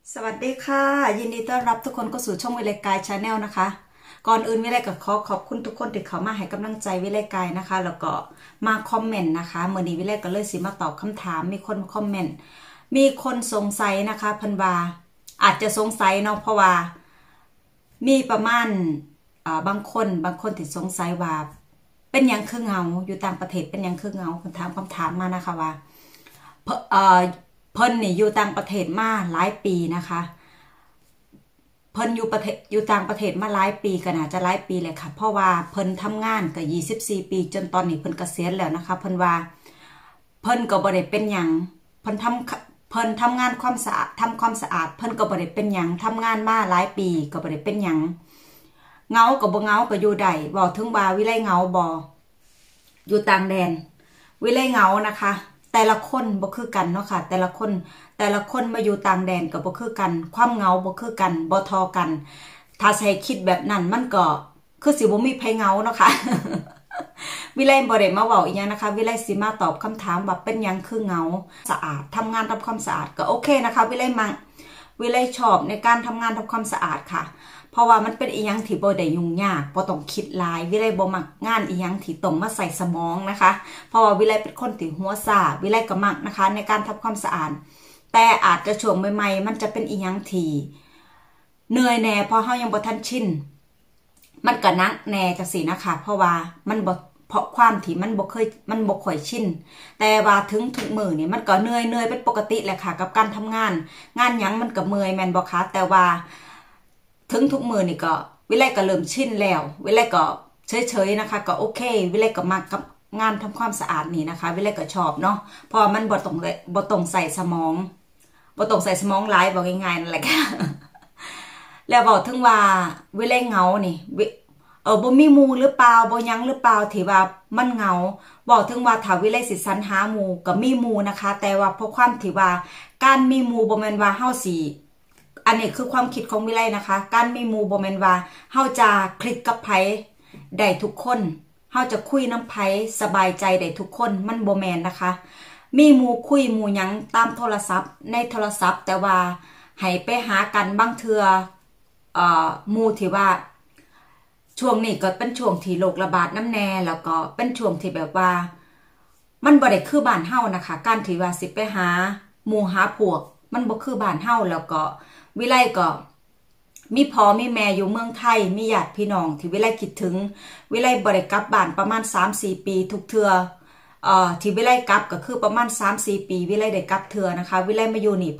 สวัสดีค่ะยินดีต้อนรับทุกคนเข้าสู่ช่องวิไลกายชาแนลนะคะก่อนอื่นวิไลก็ขอขอบคุณทุกคนที่เข้ามาให้กำลังใจวิไลกายนะคะแล้วก็มาคอมเมนต์นะคะเมื่อนี้วิไลก็เลยสิมาตอบคำถามมีคนคอมเมนต์มีคนสงสัยนะคะเพิ่นว่าอาจจะสงสัยเนาะเพราะว่ามีประมาณบางคนที่สงสัยว่าเป็นยังคือเงาอยู่ต่างประเทศเป็นยังคือเงาคนถามคำถามมานะคะว่าเพิ่นนี่อยู่ต่างประเทศมาหลายปีนะคะเพิ่นอยู่ต่างประเทศมาหลายปีก็น่าจะหลายปีเลยค่ะเพราะว่าเพิ่นทำงานก็24 ปีจนตอนนี้เพิ่นเกษียณแล้วนะคะเพิ่นว่าเพิ่นก็บ่ได้เป็นหยังเพิ่นทำงานความสะอาดทำความสะอาดเพิ่นก็บ่ได้เป็นหยังทำงานมาหลายปีก็บ่ได้เป็นหยังเงาก็บ่เงาก็อยู่ได้บอกถึงว่าวิไลเงาบ่อยู่ต่างแดนวิไลเงานะคะแต่ละคนบ่คือกันเนาะค่ะแต่ละคนมาอยู่ต่างแดนก็บ่คือกันความเงาบ่คือกันบ่ทอกันถ้าใช้คิดแบบนั้นมันก็คือสิบ่มีไผเงาเนาะค่ะ วิไลบ่ได้มาเว้าอีหยังนะคะวิไลสิมาตอบคำถามว่าเป็นหยังคือเงาสะอาดทำงานทำความสะอาดก็โอเคนะคะวิไลชอบในการทำงานทำความสะอาดค่ะเพราะว่ามันเป็นอีหยังที่บ่ได้ยุ่งยากบ่ต้องคิดหลายวิไลบ่มักงานอีหยังที่ต้องมาใส่สมองนะคะเพราะว่าวิไลเป็นคนที่หัวซ่าวิไลก็มักนะคะในการทำความสะอาดแต่อาจจะช่วงใหม่ๆมันจะเป็นอีหยังที่เหนื่อยแน่เพราะเฮายังบ่ทันชินมันก็นักแน่จังซี่นะคะเพราะว่ามันบ่เพราะความที่มันบ่ค่อยชินแต่ว่าถึงทุกมื้อนี่มันก็เหนื่อยเป็นปกติแหละค่ะกับการทำงานหยังมันก็เมื่อยแม่นบ่คะแต่ว่าถึงทุกมื้อนี่ก็วิไลก็เริ่มชินแล้ววิไลก็เฉยๆนะคะก็โอเควิไลก็มักกับงานทำความสะอาดนี่นะคะวิไลก็ชอบเนาะเพราะมันบ่ต้องใส่สมองหลายบอกง่ายๆนั่นแหละค่ะแล้วบอกถึงว่าวิไลเงานี่บ่มีหมู่หรือเปล่าบ่ยังหรือเปล่าที่ว่ามันเงาบอกถึงว่าถ้าวิไลสิสรรหาหมู่ก็มีหมู่นะคะแต่ว่าเพราะความที่ว่าการมีหมู่บ่แม่นว่าเฮาสิอันนี้คือความคิดของวิไลนะคะการมีหมู่บ่แม่นว่าเฮาจะคลิกกับไผได้ทุกคนเฮาจะคุยน้ำไผสบายใจได้ทุกคนมันบ่แม่นนะคะมีหมู่คุยหมู่หยังตามโทรศัพท์ในโทรศัพท์แต่ว่าให้ไปหากันบางเทื่อหมู่ที่ว่าช่วงนี้ก็เป็นช่วงที่โรคระบาดน้ำแน่แล้วก็เป็นช่วงที่แบบว่ามันบ่ได้คือบ้านเฮานะคะการที่ว่าสิไปหาหมู่หาพวกมันบ่คือบ้านเฮาแล้วก็วิไลก็มีพ่อมีแม่อยู่เมืองไทยมีญาติพี่น้องที่วิไลคิดถึงวิไลบ่ได้กลับบ้านประมาณ 3-4 ปีทุกเทื่อที่วิไลกลับก็คือประมาณ 3-4 ปีวิไลได้กลับเทื่อนะคะวิไลมาอยู่นี่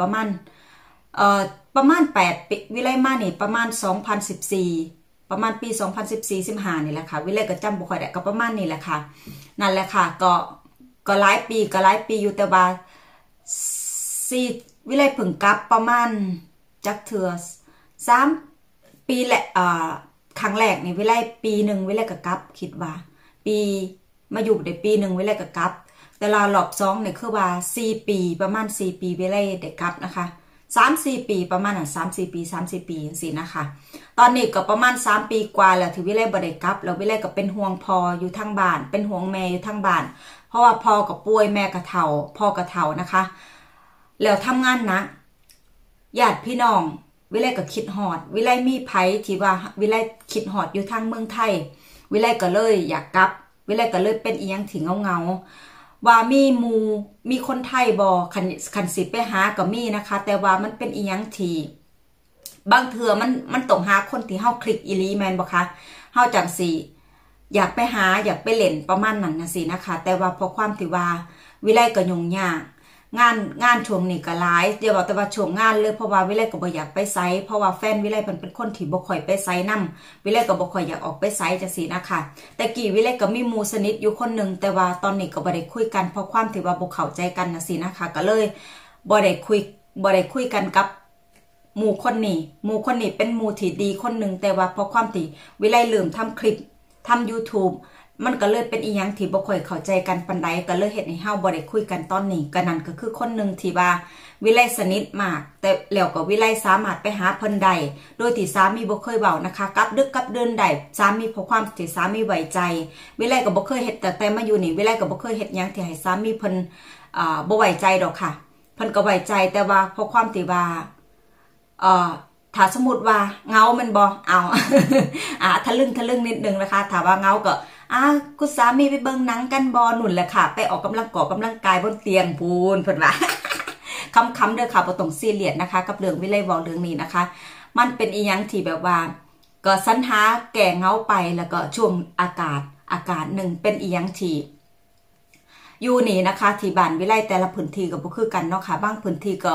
ประมาณ8 ปีวิไลมานี่ประมาณ2014ประมาณปี2014-15นี่แหละค่ะวิไลก็จำบ่ค่อยได้ก็ประมาณนี้แหละค่ะนั่นแหละค่ะก็หลายปีอยู่แต่ว่าวิไลเพิ่งกลับประมาณจักเทื่อ3 ปีแหละครั้งแรกนี่วิไลปีหนึ่งวิไลก็กลับคิดว่าปีมาอยู่ได้ปีหนึ่งวิไลก็กลับแต่ละรอบ2นี่คือว่า4 ปีประมาณ4 ปีวิไลได้กลับนะคะ3-4 ปีประมาณ3-4 ปีจังซี่นะคะตอนนี้ก็ประมาณ3 ปีกว่าแล้วที่วิไลบ่ได้กลับแล้ววิไลก็เป็นห่วงพ่ออยู่ทางบ้านเป็นห่วงแม่อยู่ทางบ้านเพราะว่าพ่อก็ป่วยแม่ก็เฒ่าพ่อก็เฒ่านะคะแล้วทำงานหนักญาติพี่น้องวิไลก็คิดฮอดวิไลมีไผที่ว่าวิไลคิดฮอดอยู่ทางเมืองไทยวิไลก็เลยอยากกลับวิไลก็เลยเป็นอีหยังที่เงาว่ามีหมู่มีคนไทยบ่คันสิไปหาก็มีนะคะแต่ว่ามันเป็นอีหยังที่บางเทื่อมันต้องหาคนที่เฮาคลิกอีหลีแม่นบ่คะเฮาจังสิอยากไปหาอยากไปเล่นประมาณนั้นน่ะสินะคะแต่ว่าเพราะความที่ว่าวิไลก็ยุ่งยากงานช่วงนี้ก็หลายเดี๋ยวบอกแต่ว่าช่วงงานเลยเพราะว่าวิไลก็บ่อยากไปไสเพราะว่าแฟนวิไลเป็นคนที่บ่ค่อยไปไสนำวิไลก็บ่ค่อยอยากออกไปไสจังซี่นะคะแต่กี้วิไลก็มีหมู่สนิทอยู่คนนึงแต่ว่าตอนนี้ก็บ่ได้คุยกันเพราะความที่ว่าบ่เข้าใจกันจังซี่นะคะก็เลยบ่ได้คุยกันกับหมู่คนนี้เป็นหมู่ที่ดีคนนึงแต่ว่าเพราะความที่วิไลลืมทำคลิปทำ YouTubeมันก็เลยเป็นอีหยังที่บ่ค่อยเข้าใจกันปานใดก็เลยเฮ็ดให้เฮาบ่ได้คุยกันตอนนี้ก็นั่นก็คือคนนึงที่ว่าวิไลสนิทมากแต่แล้วก็วิไลสามารถไปหาเพิ่นได้โดยที่สามีบ่เคยเว้านะคะกลับดึกกลับเดินได้สามีเพราะความที่สามีไว้ใจวิไลก็บ่เคยเฮ็ดแต่มาอยู่นี่วิไลก็บ่เคยเฮ็ดหยังที่ให้สามีเพิ่นบ่ไว้ใจดอกค่ะเพิ่นก็ไว้ใจแต่ว่าเพราะความที่ว่าถ้าสมมติว่าเงามันบอเอา ทะลึ่งนิดนึงนะคะถ้าว่าเงาก็คุณสามีไปเบิ่งหนังกันบอหนุนแหละค่ะไปออกกำลังกายบนเตียงพูนเพิ่นว่า คำเด้อค่ะบ่ต้องซีเรียสนะคะกับเรื่องวิไลวอลเรื่องนี้นะคะมันเป็นอีหยังที่แบบว่าก็สรรหาแก่เงาไปแล้วก็ช่วงอากาศหนึ่งเป็นอีหยังที่อยู่นี่นะคะที่บ้านวิไลแต่ละพื้นที่ก็บ่คือกันเนาะค่ะบางพื้นที่ก็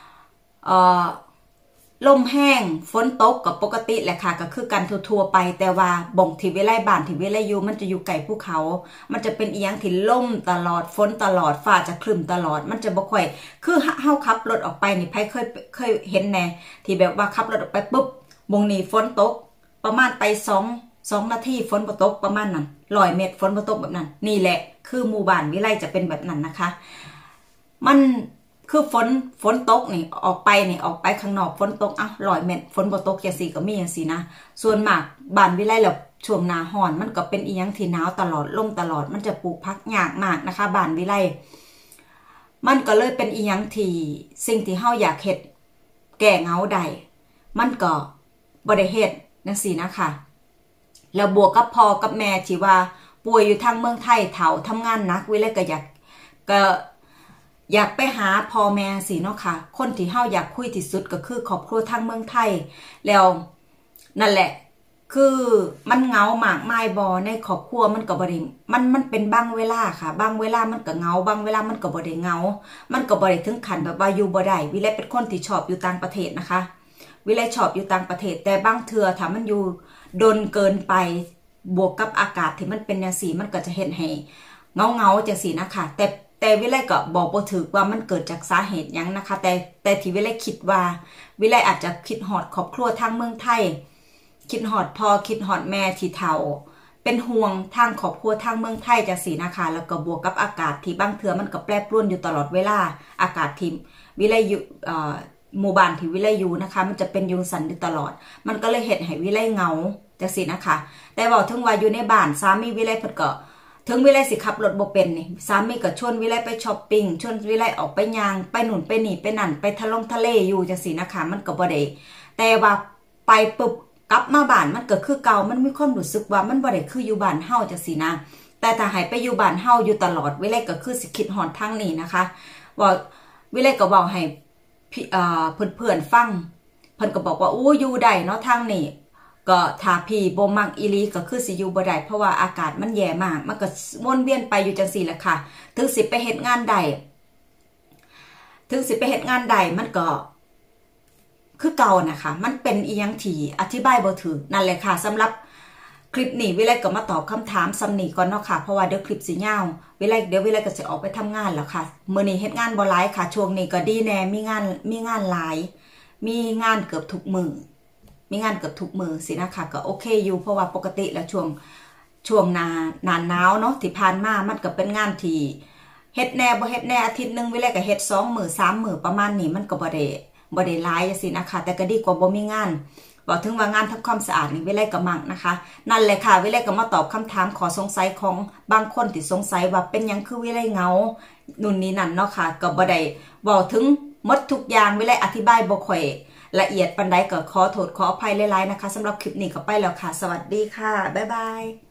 ลมแห้งฝนตกกับปกติแหละค่ะก็คือกันทั่วๆไปแต่ว่าบ่งที่วิไลบ้านที่วิไลอยู่มันจะอยู่ไกลภูเขามันจะเป็นอีหยังที่ลมตลอดฝนตลอดฟ้าจะครึ้มตลอดมันจะบ่ค่อยคือเฮาขับรถออกไปนี่ไผเคยเห็นแน่ที่แบบว่าขับรถออกไปปุ๊บบ่งนี้ฝนตกประมาณไป2 นาทีฝนบ่ตกประมาณนั้น100 เมตรฝนบ่ตกแบบนั้นนี่แหละคือหมู่บ้านวิไลจะเป็นแบบนั้นนะคะมันคือฝนตกนี่ออกไปข้างนอกฝนตก100 เมตรฝนบ่ตกจังซี่ก็มีจังซี่นะส่วนมากบ้านวิไลแล้วช่วงหน้าร้อนมันก็เป็นอีหยังที่หนาวตลอดลมตลอดมันจะปลูกผักยากมากนะคะบ้านวิไลมันก็เลยเป็นอีหยังที่สิ่งที่เฮาอยากเฮ็ดแก้เหงาได้มันก็บ่ได้เฮ็ดจังซี่นะคะแล้วบวกกับพ่อกับแม่ที่ว่าป่วยอยู่ทางเมืองไทยเฒ่าทำงานหนักวิไลก็อยากไปหาพ่อแม่สิเนาะค่ะคนที่เฮาอยากคุยที่สุดก็คือครอบครัวทางเมืองไทยแล้วนั่นแหละคือมันเหงามากมายบ่ในครอบครัวมันก็บ่ได้มันเป็นบางเวลาค่ะบางเวลามันก็เหงาบางเวลามันก็บ่ได้เหงามันก็บ่ได้ถึงขั้นแบบว่าอยู่บ่ได้วิไลเป็นคนที่ชอบอยู่ต่างประเทศนะคะวิไลชอบอยู่ต่างประเทศแต่บางเทื่อถ้ามันอยู่ดนเกินไปบวกกับอากาศที่มันเป็นจังซี่มันก็จะเฮ็ดให้เงาจังซี่นะคะแต่วิไลก็บอกบ่ถูกว่ามันเกิดจากสาเหตุหยังนะคะแต่ที่วิไลคิดว่าวิไลอาจจะคิดฮอดครอบครัวทางเมืองไทยคิดฮอดพ่อคิดฮอดแม่ที่เฒ่าเป็นห่วงทางครอบครัวทางเมืองไทยจังซี่นะคะแล้วก็บวกกับอากาศที่บางเทื่อมันก็แปรปรวนอยู่ตลอดเวลาอากาศที่วิไลอยู่หมู่บ้านที่วิไลอยู่นะคะมันจะเป็นยุงสันอยู่ตลอดมันก็เลยเฮ็ดให้วิไลเหงาจังซี่นะคะแต่บอกถึงว่าอยู่ในบ้านสามีวิไลเพิ่นก็ถึงวิไลสิขับรถบ่เป็นนี่สามีก็ชวนวิไลไปช้อปปิ้งชวนวิไลออกไปย่างไปหนุนไปนี่ไปนั่นไปทะเลอยู่จังซี่นะคะมันก็บ่ได้แต่ว่าไปปุ๊บกลับมาบ้านมันก็คือเก่ามันมีความรู้สึกว่ามันบ่ได้คืออยู่บ้านเฮาจังซี่นะแต่ถ้าให้ไปอยู่บ้านเฮาอยู่ตลอดวิไลก็คือสิคิดฮอดทางนี้นะคะว่าวิไลก็เว้าให้เพื่อนฟังเพิ่นก็บอกว่าอู้อยู่ได้เนาะทางนี้ก็ถ้าพี่บ่มักอีหลีก็คือสิอยู่บ่ได้เพราะว่าอากาศมันแย่มากมันก็วนเวียนไปอยู่จังซี่แหละค่ะถึงสิไปเฮ็ดงานใดมันก็คือเก่านะคะมันเป็นอีหยังที่อธิบายบ่ถูกนั่นแหละค่ะสำหรับคลิปนี้วิไลก็มาตอบคำถามซ้ำนี้ก่อนเนาะค่ะเพราะว่าเดี๋ยวคลิปสิยาวเดี๋ยววิไลก็จะออกไปทำงานแล้วค่ะมื้อนี้เฮ็ดงานบ่หลายค่ะช่วงนี้ก็ดีแน่มีงานหลายมีงานเกือบทุกมื้อสินะคะก็โอเคอยู่เพราะว่าปกติแล้วช่วงหน้าหนาวเนาะที่ผ่านมามันก็เป็นงานที่เฮ็ดแน่บ่เฮ็ดแน่อาทิตย์นึงวิไลก็เฮ็ด2 มื้อ3 มื้อประมาณนี้มันก็บ่ได้หลายจังซี่นะคะแต่ก็ดีกว่าบ่มีงานบอกถึงว่างานทำความสะอาดนี่วิไลก็มักนะคะนั่นแหละค่ะวิไลก็มาตอบคำถามขอสงสัยของบางคนที่สงสัยว่าเป็นหยังคือวิไลเหงานู่นนี่นั่นเนาะค่ะก็บ่ได้บอกถึงหมดทุกอย่างวิไลอธิบายบ่ค่อยละเอียดปานใดก็ขอโทษขออภัยหลายๆนะคะสำหรับคลิปนี้ก็ไปแล้วค่ะสวัสดีค่ะบ๊ายบาย